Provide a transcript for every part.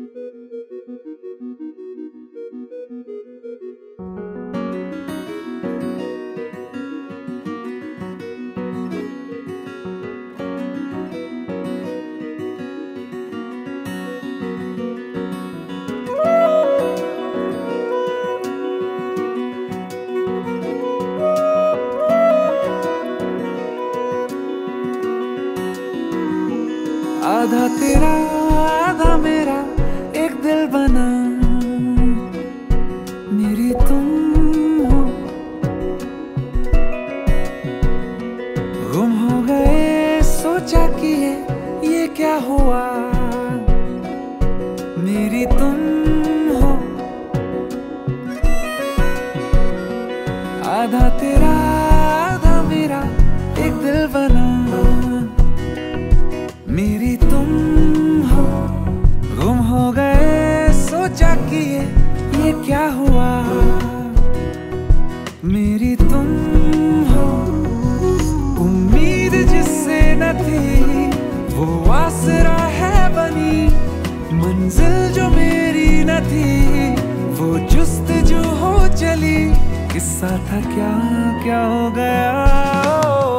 आधा तेरा आधा मेरा एक दिल बना, मेरी तुम हो। गुम हो गए सोचा कि ये क्या हुआ, मेरी तुम हो। आधा तेरा आधा मेरा एक दिल बना, मेरी तुम हो। गुम हो गए सोचा कि ये क्या हुआ, मेरी तुम हो। उम्मीद जिससे न थी वो आसरा है बनी, मंजिल जो मेरी न थी वो जुस्तजू हो चली। किस्सा था क्या क्या हो गया।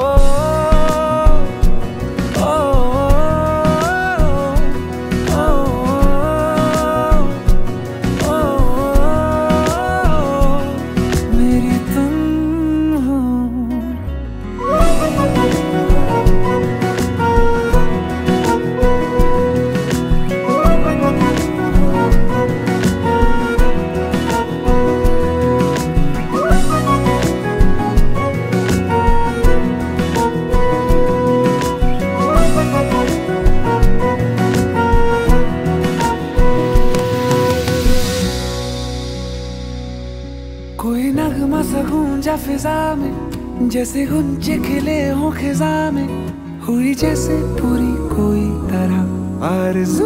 कोई नगमा सा गूंजा फिजा में, जैसे गुंजे खिले हो खिजा में। हुई जैसे पूरी कोई तरह आरज़ू,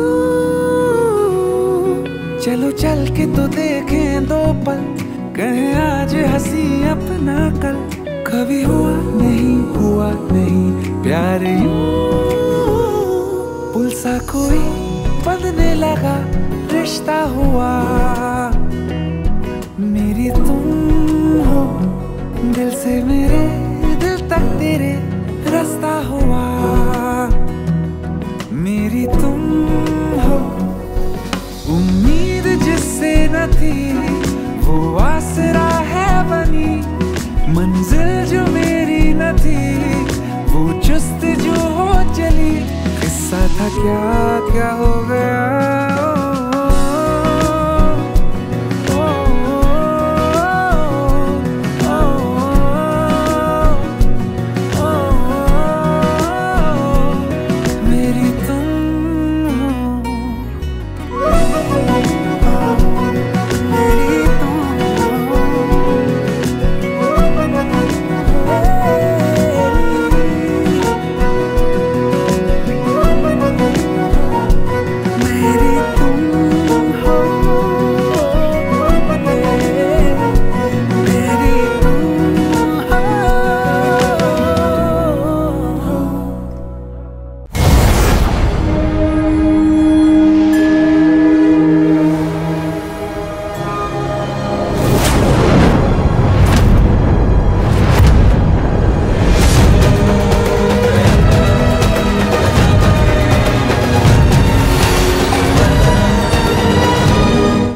चलो चल के तो देखें दो पल, कहें आज हंसी अपना कल। कभी हुआ नहीं प्यार यूं, पुल सा कोई बंधने लगा रिश्ता हुआ, मेरी तुम हो। दिल से मेरे दिल तक तेरे रास्ता हुआ, मेरी तुम हो। उम्मीद जिससे न थी वो आसरा है बनी, मंजिल जो मेरी न थी वो जुस्तजू हो चली। किस्सा था क्या क्या हो